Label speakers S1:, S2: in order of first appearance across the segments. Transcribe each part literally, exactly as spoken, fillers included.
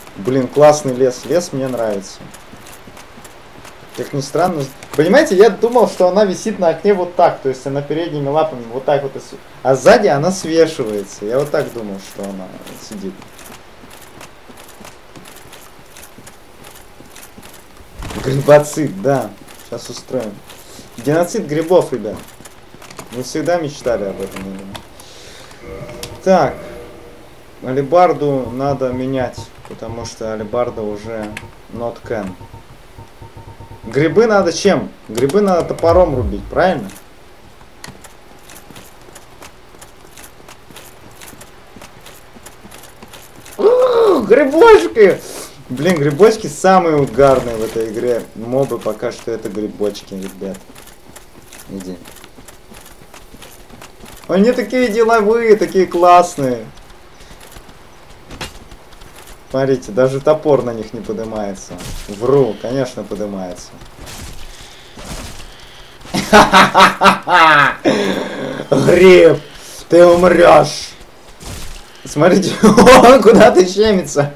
S1: Блин, классный лес. Лес мне нравится. Как ни странно. Понимаете, я думал, что она висит на окне вот так. То есть она передними лапами вот так вот. А сзади она свешивается. Я вот так думал, что она сидит. Грибоцид, да. Сейчас устроим. Геноцид грибов, ребят. Мы всегда мечтали об этом, наверное. Так. Алебарду надо менять, потому что алебарда уже not can. Грибы надо чем? Грибы надо топором рубить, правильно? Ух, грибочки! Блин, грибочки самые угарные в этой игре. Мобы пока что это грибочки, ребят. Иди. Они такие деловые, такие классные. Смотрите, даже топор на них не поднимается. Вру, конечно, поднимается. Гриб, ты умрешь. Смотрите, он куда-то щемится.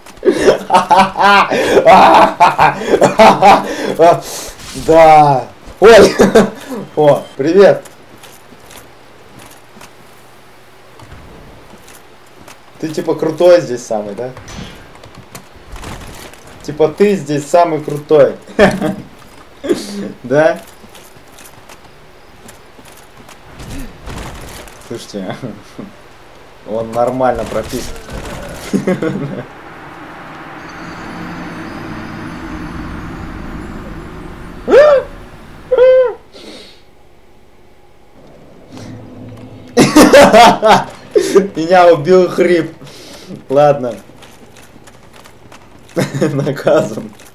S1: Да. Ой. О, привет. Ты типа крутой здесь самый, да? Типа ты здесь самый крутой. Да? Слушайте, он нормально прописан. Меня убил хрип. Ладно. Наказан.